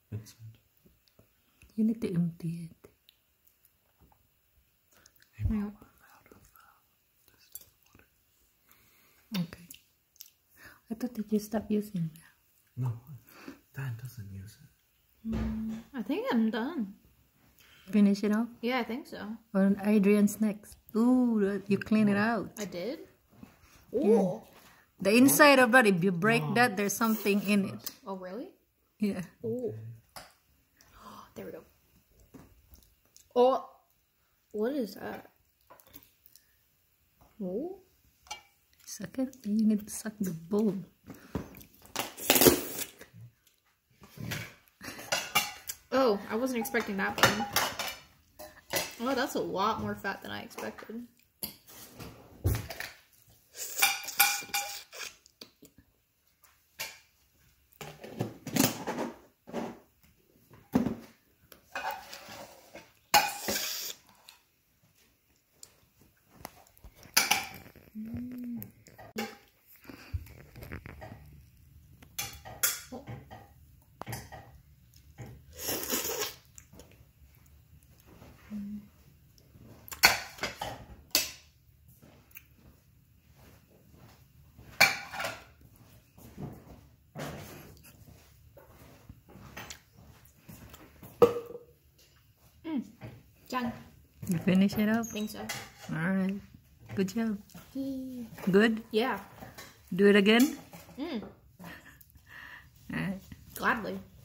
Vincent. You need to empty it. Yeah. Okay. I thought that you stopped using that. No, Dad doesn't use it. I think I'm done. Finish it off? Yeah, I think so. Or Adrian's next. Ooh, you clean it out. I did? Yeah. Oh. The inside of that, if you break that, there's something in it. Oh, really? Yeah. Oh. There we go. Oh. What is that? Oh. Suck it. You need to suck the bowl. Oh, I wasn't expecting that one. Oh, that's a lot more fat than I expected. Done. You finish it up? I think so. Alright. Good job. Good? Yeah. Do it again? Mm. Alright. Gladly.